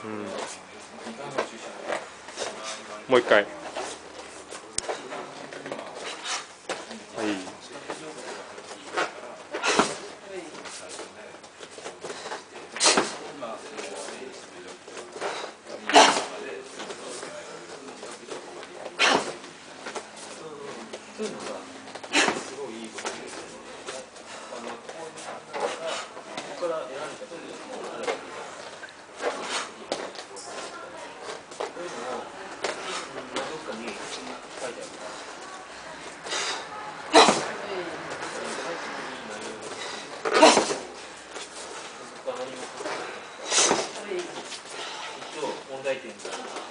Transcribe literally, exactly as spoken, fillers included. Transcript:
うん、もう一回。はい。そういうのがすごいいいことですね。あのここから選んだときにこうあるわけです。そういうのをどっかに書いてあるから。そこから何も書かない。一応問題点が。